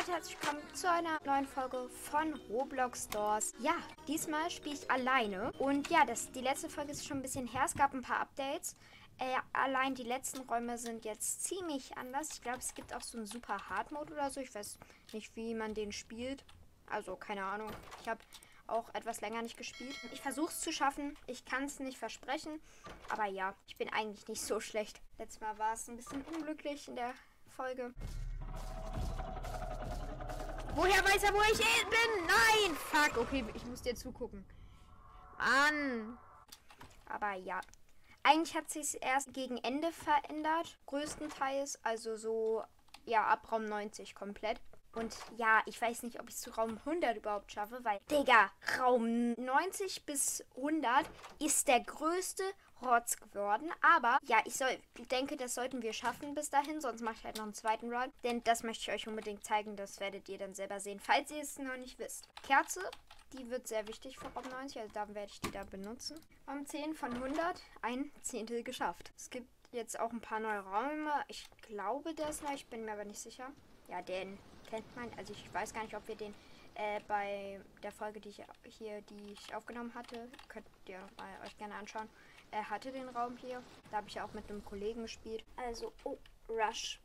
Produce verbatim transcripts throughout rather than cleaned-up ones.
damit herzlich willkommen zu einer neuen Folge von Roblox Stores. Ja, diesmal spiele ich alleine. Und ja, das, die letzte Folge ist schon ein bisschen her. Es gab ein paar Updates. Äh, allein die letzten Räume sind jetzt ziemlich anders. Ich glaube, es gibt auch so einen super Hard Mode oder so. Ich weiß nicht, wie man den spielt. Also, keine Ahnung. Ich habe auch etwas länger nicht gespielt. Ich versuche es zu schaffen. Ich kann es nicht versprechen. Aber ja, ich bin eigentlich nicht so schlecht. Letztes Mal war es ein bisschen unglücklich in der Folge. Woher weiß er, wo ich bin? Nein! Fuck, okay, ich muss dir zugucken. Mann. Aber ja. Eigentlich hat sich erst gegen Ende verändert. Größtenteils. Also so, ja, ab Raum neunzig komplett. Und ja, ich weiß nicht, ob ich zu Raum hundert überhaupt schaffe, weil, Digga, Raum neunzig bis hundert ist der größte Rotz geworden. Aber ja, ich soll, denke, das sollten wir schaffen bis dahin, sonst mache ich halt noch einen zweiten Run. Denn das möchte ich euch unbedingt zeigen, das werdet ihr dann selber sehen, falls ihr es noch nicht wisst. Kerze, die wird sehr wichtig für Raum neunzig, also da werde ich die da benutzen. Raum zehn von hundert, ein Zehntel geschafft. Es gibt jetzt auch ein paar neue Räume. Ich glaube, der ist neu, ich bin mir aber nicht sicher. Ja, den kennt man. Also ich weiß gar nicht, ob wir den äh, bei der Folge, die ich hier, die ich aufgenommen hatte, könnt ihr mal euch gerne anschauen. Er hatte den Raum hier. Da habe ich auch mit einem Kollegen gespielt. Also, oh, Rush.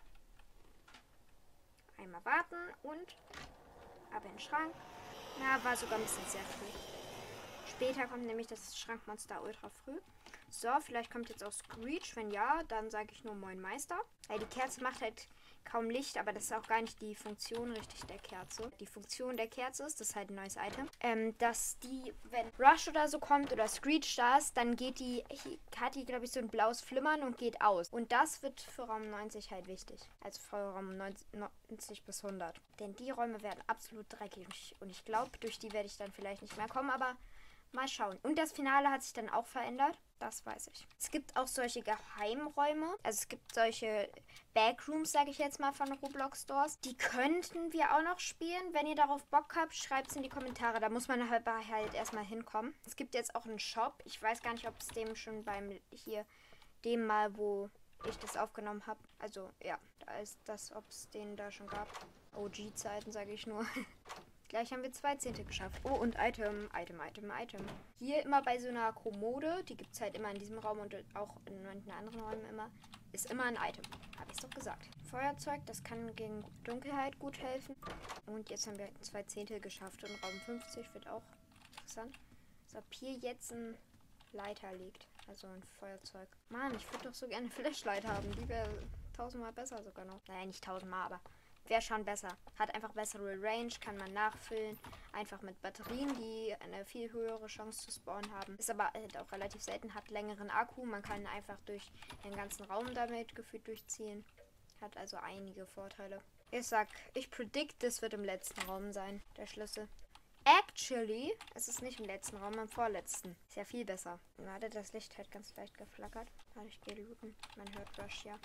Einmal warten und ab in den Schrank. Na, war sogar ein bisschen sehr früh. Später kommt nämlich das Schrankmonster ultra früh. So, vielleicht kommt jetzt auch Screech. Wenn ja, dann sage ich nur Moin Meister. Weil die Kerze macht halt kaum Licht, aber das ist auch gar nicht die Funktion richtig der Kerze. Die Funktion der Kerze ist, das ist halt ein neues Item, ähm, dass die, wenn Rush oder so kommt oder Screech da ist, dann geht die, hat die, glaube ich, so ein blaues Flimmern und geht aus. Und das wird für Raum neunzig halt wichtig. Also für Raum neunzig bis hundert. Denn die Räume werden absolut dreckig. Und ich glaube, durch die werde ich dann vielleicht nicht mehr kommen, aber mal schauen. Und das Finale hat sich dann auch verändert. Das weiß ich. Es gibt auch solche Geheimräume. Also es gibt solche Backrooms, sage ich jetzt mal, von Roblox Stores. Die könnten wir auch noch spielen. Wenn ihr darauf Bock habt, schreibt es in die Kommentare. Da muss man halt, halt erstmal hinkommen. Es gibt jetzt auch einen Shop. Ich weiß gar nicht, ob es dem schon beim hier, dem mal, wo ich das aufgenommen habe. Also ja, da ist das, ob es den da schon gab. O G-Zeiten, sage ich nur. Gleich haben wir zwei Zehntel geschafft. Oh, und Item, Item, Item, Item. Hier immer bei so einer Kommode, die gibt es halt immer in diesem Raum und auch in manchen anderen Räumen immer, ist immer ein Item. Habe ich es doch gesagt. Feuerzeug, das kann gegen Dunkelheit gut helfen. Und jetzt haben wir zwei Zehntel geschafft. Und Raum fünfzig wird auch interessant. So, ob hier jetzt ein Leiter liegt. Also ein Feuerzeug. Mann, ich würde doch so gerne Flashlight haben. Die wäre tausendmal besser sogar noch. Naja, nicht tausendmal, aber wäre schon besser. Hat einfach bessere Range, kann man nachfüllen. Einfach mit Batterien, die eine viel höhere Chance zu spawnen haben. Ist aber halt auch relativ selten, hat längeren Akku. Man kann einfach durch den ganzen Raum damit gefühlt durchziehen. Hat also einige Vorteile. Ich sag, ich predict, das wird im letzten Raum sein, der Schlüssel. Actually, es ist nicht im letzten Raum, im vorletzten. Ist ja viel besser. Warte, das Licht hat ganz leicht geflackert. Warte, ich gehe looten. Man hört Rush, ja.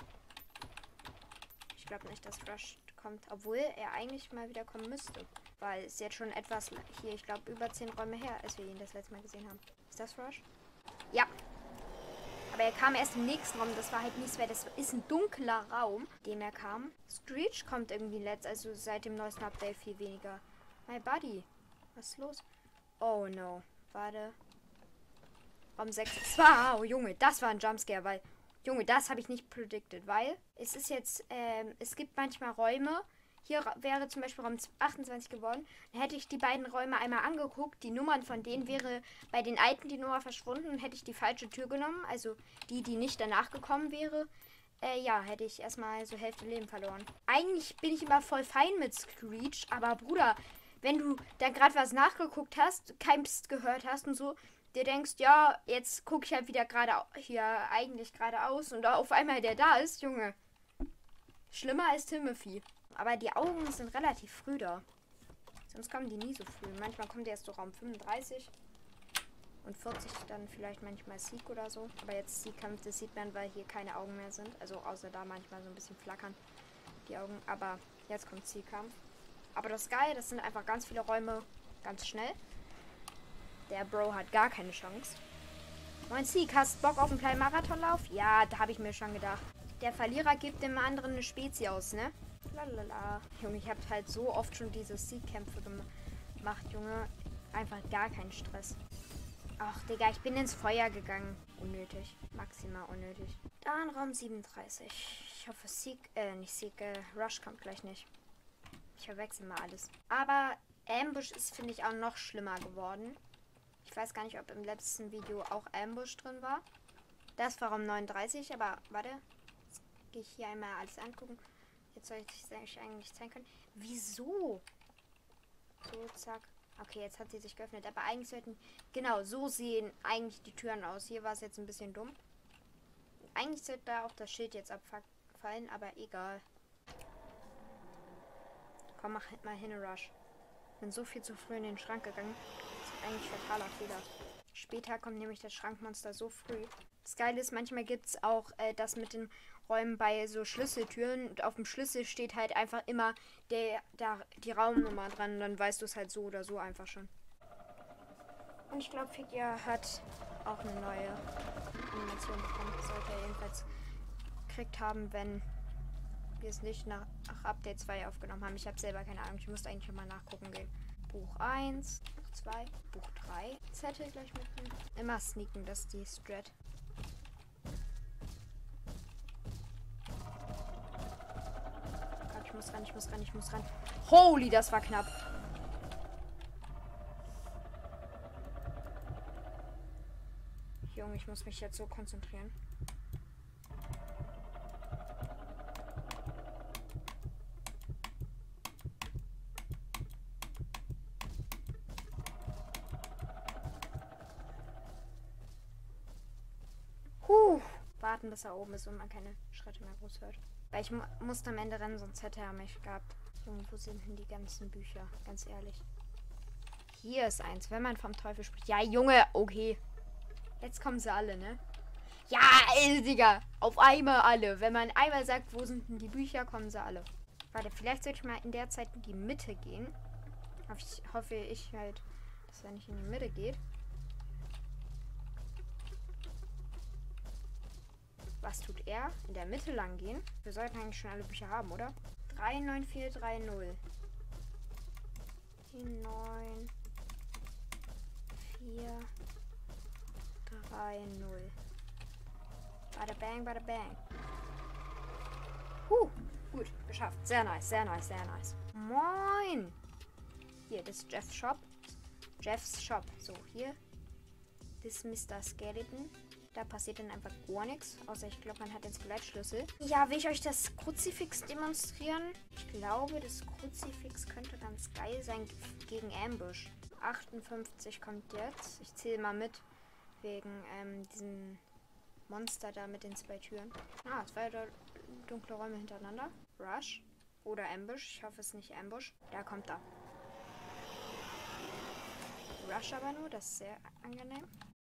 Ich glaube nicht, dass Rush kommt, obwohl er eigentlich mal wieder kommen müsste. Weil es jetzt schon etwas hier, ich glaube, über zehn Räume her, als wir ihn das letzte Mal gesehen haben. Ist das Rush? Ja. Aber er kam erst im nächsten Raum, das war halt nichts mehr. Das ist ein dunkler Raum, dem er kam. Screech kommt irgendwie letzt, also seit dem neuesten Update viel weniger. My Buddy. Was ist los? Oh no. Warte. Raum sechs. Wow, Junge, das war ein Jumpscare, weil Junge, das habe ich nicht predicted, weil es ist jetzt, ähm, es gibt manchmal Räume, hier wäre zum Beispiel Raum achtundzwanzig geworden, dann hätte ich die beiden Räume einmal angeguckt, die Nummern von denen wäre bei den alten die Nummer verschwunden und hätte ich die falsche Tür genommen, also die, die nicht danach gekommen wäre, äh, ja, hätte ich erstmal so Hälfte Leben verloren. Eigentlich bin ich immer voll fein mit Screech, aber Bruder, wenn du da gerade was nachgeguckt hast, kein Psst gehört hast und so, dir denkst, ja, jetzt gucke ich halt wieder gerade hier eigentlich geradeaus und auf einmal der da ist, Junge. Schlimmer als Timothy. Aber die Augen sind relativ früh da. Sonst kommen die nie so früh. Manchmal kommt der erst so Raum fünfunddreißig und vierzig dann vielleicht manchmal Seek oder so. Aber jetzt Seek-Kampf, das sieht man, weil hier keine Augen mehr sind. Also außer da manchmal so ein bisschen flackern die Augen. Aber jetzt kommt Seek-Kampf. Aber das ist geil, das sind einfach ganz viele Räume ganz schnell. Der Bro hat gar keine Chance. Moin Seek, hast Bock auf einen kleinen Marathonlauf? Ja, da habe ich mir schon gedacht. Der Verlierer gibt dem anderen eine Spezie aus, ne? Lalala. Junge, ich habe halt so oft schon diese Siegkämpfe gemacht, Junge. Einfach gar keinen Stress. Ach, Digga, ich bin ins Feuer gegangen. Unnötig. Maximal unnötig. Dann Raum siebenunddreißig. Ich hoffe, Sieg, äh, nicht Sieg, äh, Rush kommt gleich nicht. Ich verwechsel mal alles. Aber Ambush ist, finde ich, auch noch schlimmer geworden. Ich weiß gar nicht, ob im letzten Video auch Ambush drin war. Das war Raum neununddreißig, aber warte. Jetzt gehe ich hier einmal alles angucken. Jetzt soll ich es eigentlich zeigen können. Wieso? So, zack. Okay, jetzt hat sie sich geöffnet. Aber eigentlich sollten... Genau, so sehen eigentlich die Türen aus. Hier war es jetzt ein bisschen dumm. Eigentlich sollte da auch das Schild jetzt abfallen, aber egal. Komm, mach mal hin, Rush. Bin so viel zu früh in den Schrank gegangen. Das ist eigentlich ein fataler Fehler. Später kommt nämlich das Schrankmonster so früh. Das Geile ist, manchmal gibt es auch äh, das mit den Räumen bei so Schlüsseltüren. Und auf dem Schlüssel steht halt einfach immer der, der, die Raumnummer dran. Und dann weißt du es halt so oder so einfach schon. Und ich glaube, Figure hat auch eine neue Animation bekommen. Sollte er jedenfalls gekriegt haben, wenn wir es nicht nach Update zwei aufgenommen haben. Ich habe selber keine Ahnung. Ich musste eigentlich mal nachgucken gehen. Buch eins, Buch zwei, Buch drei. Zettel gleich mitnehmen. Immer sneaken, das ist die Strat. Gott, ich muss ran, ich muss ran, ich muss ran. Holy, das war knapp. Junge, ich muss mich jetzt so konzentrieren. Huh. Warten, bis er oben ist und man keine Schritte mehr groß hört. Weil ich mu musste am Ende rennen, sonst hätte er mich gehabt. Junge, wo sind denn die ganzen Bücher? Ganz ehrlich. Hier ist eins, wenn man vom Teufel spricht. Ja, Junge, okay. Jetzt kommen sie alle, ne? Ja, ey, Digga. Auf einmal alle. Wenn man einmal sagt, wo sind denn die Bücher, kommen sie alle. Warte, vielleicht sollte ich mal in der Zeit in die Mitte gehen. Ich hoffe ich halt, dass er nicht in die Mitte geht. Was tut er? In der Mitte lang gehen? Wir sollten eigentlich schon alle Bücher haben, oder? drei neun vier drei null. Die neun vier drei null. Bada bang, bada bang. Huh, gut, geschafft. Sehr nice, sehr nice, sehr nice. Moin! Hier, das ist Jeff's Shop. Jeff's Shop. So, hier. Das ist Mister Skeleton. Da passiert dann einfach gar nichts. Außer ich glaube, man hat den Skelettschlüssel. Ja, will ich euch das Kruzifix demonstrieren? Ich glaube, das Kruzifix könnte ganz geil sein gegen Ambush. achtundfünfzig kommt jetzt. Ich zähle mal mit. Wegen ähm, diesem Monster da mit den zwei Türen. Ah, zwei dunkle Räume hintereinander. Rush. Oder Ambush. Ich hoffe, es ist nicht Ambush. Da kommt er. Rush aber nur. Das ist sehr angenehm.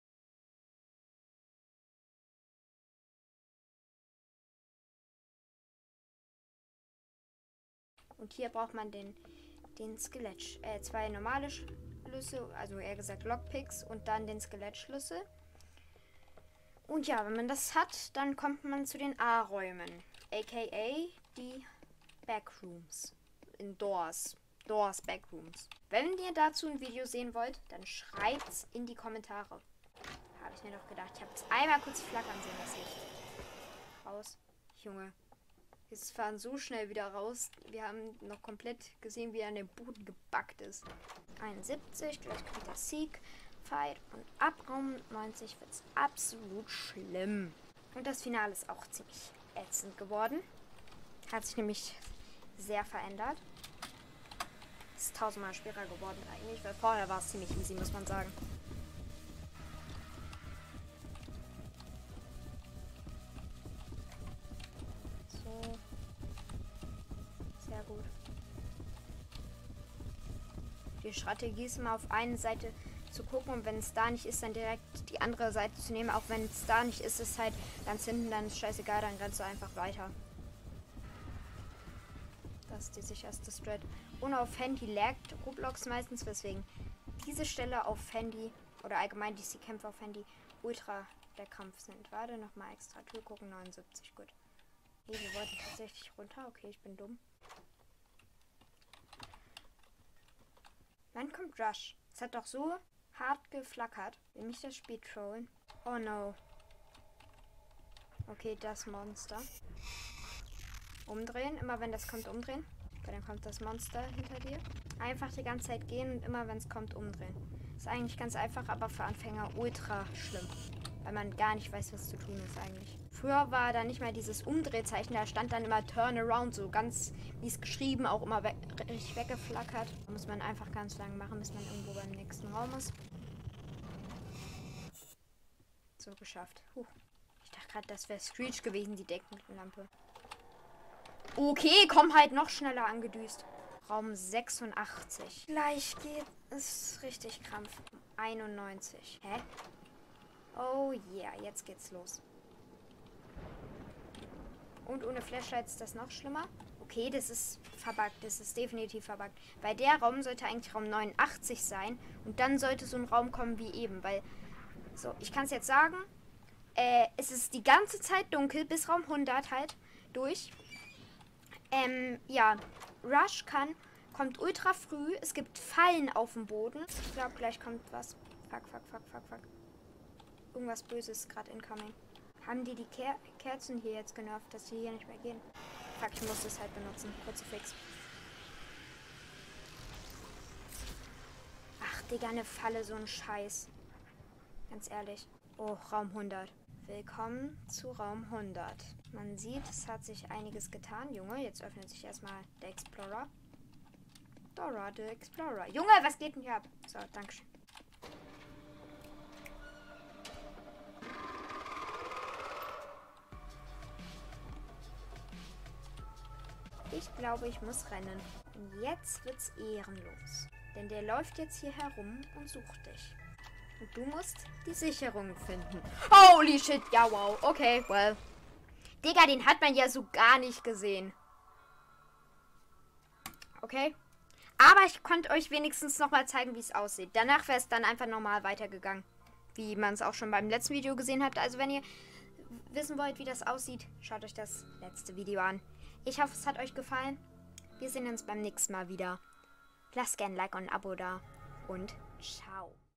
Und hier braucht man den, den Skelett, äh, zwei normale Schlüssel, also eher gesagt Lockpicks und dann den Skelettschlüssel. Und ja, wenn man das hat, dann kommt man zu den A-Räumen, aka die Backrooms, in Doors, Doors Backrooms. Wenn ihr dazu ein Video sehen wollt, dann schreibt's in die Kommentare. Habe ich mir doch gedacht, ich habe es einmal kurz flackern sehen, das Licht. Raus, Junge. Wir fahren so schnell wieder raus. Wir haben noch komplett gesehen, wie er an dem Boden gebackt ist. einundsiebzig, gleich kommt der Sieg. Fight. Und ab Raum neunzig wird es absolut schlimm. Und das Finale ist auch ziemlich ätzend geworden. Hat sich nämlich sehr verändert. Ist tausendmal schwerer geworden eigentlich, weil vorher war es ziemlich easy, muss man sagen. Sehr gut. Die Strategie ist immer auf eine Seite zu gucken und wenn es da nicht ist, dann direkt die andere Seite zu nehmen. Auch wenn es da nicht ist, ist halt ganz hinten, dann ist scheißegal, dann rennst du einfach weiter. Das ist die sicherste Strat. Und auf Handy laggt Roblox meistens, weswegen diese Stelle auf Handy oder allgemein die Kämpfe auf Handy ultra der Kampf sind. Warte, nochmal extra Tür gucken, neunundsiebzig, gut. Hey, wir wollten tatsächlich runter. Okay, ich bin dumm. Wann kommt Rush? Es hat doch so hart geflackert. Will mich das Spiel trollen? Oh no. Okay, das Monster. Umdrehen. Immer wenn das kommt, umdrehen. Okay, dann kommt das Monster hinter dir. Einfach die ganze Zeit gehen und immer wenn es kommt, umdrehen. Ist eigentlich ganz einfach, aber für Anfänger ultra schlimm. Weil man gar nicht weiß, was zu tun ist eigentlich. Früher war da nicht mal dieses Umdrehzeichen, da stand dann immer Turn Around, so ganz, wie es geschrieben, auch immer weg, richtig weggeflackert. Da muss man einfach ganz lang machen, bis man irgendwo beim nächsten Raum ist. So, geschafft. Huh. Ich dachte gerade, das wäre Screech gewesen, die Deckenlampe. Okay, komm halt noch schneller angedüst. Raum sechsundachtzig. Gleich geht es richtig krampf. einundneunzig. Hä? Oh yeah, jetzt geht's los. Und ohne Flashlight ist das noch schlimmer. Okay, das ist verbuggt. Das ist definitiv verbuggt. Weil der Raum sollte eigentlich Raum neunundachtzig sein. Und dann sollte so ein Raum kommen wie eben. Weil, so, ich kann es jetzt sagen. Äh, es ist die ganze Zeit dunkel, bis Raum hundert halt durch. Ähm, ja. Rush kann, kommt ultra früh. Es gibt Fallen auf dem Boden. Ich glaube, gleich kommt was. Fuck, fuck, fuck, fuck, fuck. Irgendwas Böses ist gerade incoming. Haben die die Ker Kerzen hier jetzt genervt, dass sie hier nicht mehr gehen? Fuck, ich muss das halt benutzen. Kruzifix. Ach, Digga, eine Falle, so ein Scheiß. Ganz ehrlich. Oh, Raum hundert. Willkommen zu Raum hundert. Man sieht, es hat sich einiges getan. Junge, jetzt öffnet sich erstmal der Explorer. Dora, der Explorer. Junge, was geht denn hier ab? So, dankeschön. Ich glaube, ich muss rennen. Und jetzt wird's ehrenlos. Denn der läuft jetzt hier herum und sucht dich. Und du musst die Sicherung finden. Holy shit, ja wow. Okay, well. Digga, den hat man ja so gar nicht gesehen. Okay. Aber ich konnte euch wenigstens nochmal zeigen, wie es aussieht. Danach wäre es dann einfach normal weitergegangen. Wie man es auch schon beim letzten Video gesehen hat. Also wenn ihr wissen wollt, wie das aussieht, schaut euch das letzte Video an. Ich hoffe, es hat euch gefallen. Wir sehen uns beim nächsten Mal wieder. Lasst gerne ein Like und ein Abo da. Und ciao.